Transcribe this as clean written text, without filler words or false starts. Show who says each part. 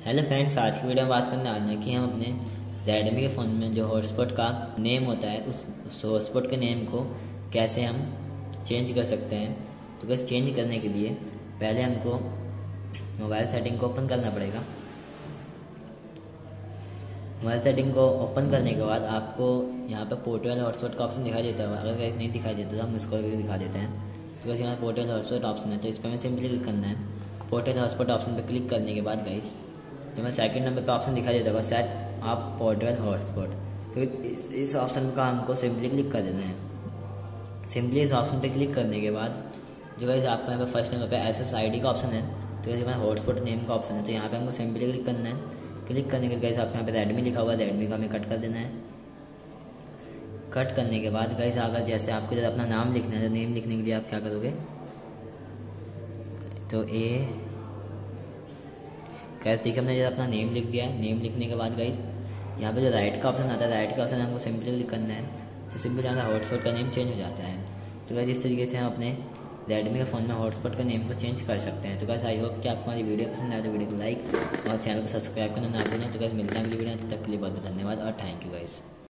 Speaker 1: Hello friends, आज की video में बात करने वाले हैं कि हम अपने रेडमी के फ़ोन में जो हॉटस्पॉट का नेम होता है उस हॉटस्पॉट के नेम को कैसे हम चेंज कर सकते हैं। तो बस चेंज करने के लिए पहले हमको मोबाइल सेटिंग को ओपन करना पड़ेगा। मोबाइल सेटिंग को ओपन करने के बाद आपको यहाँ पर पोर्टेबल हॉटस्पॉट का ऑप्शन दिखाई देता है। अगर नहीं दिखाई देता तो हम इसको करके दिखा देते हैं। तो बस यहाँ पोर्टेबल हॉटस्पॉट ऑप्शन है, तो इस पर हमें सिंपली क्लिक करना है। पोर्टेबल हॉटस्पॉट ऑप्शन पर क्लिक करने के बाद गाइस तो मैं सेकंड नंबर पे ऑप्शन दिखाई देता होगा सेट आप पोर्टेबल हॉटस्पॉट। तो इस ऑप्शन का हमको सिंपली क्लिक कर देना है। सिंपली इस ऑप्शन पे क्लिक करने के बाद जो गाइस आपको यहाँ पे फर्स्ट नंबर पे SSID का ऑप्शन है, तो इसके बाद हॉटस्पॉट नेम का ऑप्शन है। तो यहाँ पे हमको सिंपली क्लिक करना है। क्लिक करने के बाद गाइस आपको यहाँ पे रेडमी लिखा हुआ है, रेडमी का हमें कट कर देना है। कट करने के बाद गाइस अगर जैसे आपको जब अपना नाम लिखना है तो नेम लिखने के लिए आप क्या करोगे, तो ठीक है, हमने जब अपना नेम लिख दिया है। नेम लिखने के बाद गाइस यहाँ पे जो राइट का ऑप्शन आता है, राइट का ऑप्शन हमको सिंपली क्लिक करना है। तो सिंपली यहाँ हॉटस्पॉट का नेम चेंज हो जाता है। तो गाइस इस तरीके से हम अपने रेडमी के फ़ोन में हॉटस्पॉट का नेम को चेंज कर सकते हैं। तो गाइस आई होप कि आपको हमारी वीडियो पसंद आए तो वीडियो को लाइक और चैनल को सब्सक्राइब करना ना भूलें। तो गाइस मिलते हैं अगली वीडियो, तब तक के लिए बहुत बहुत धन्यवाद और थैंक यू गाइस।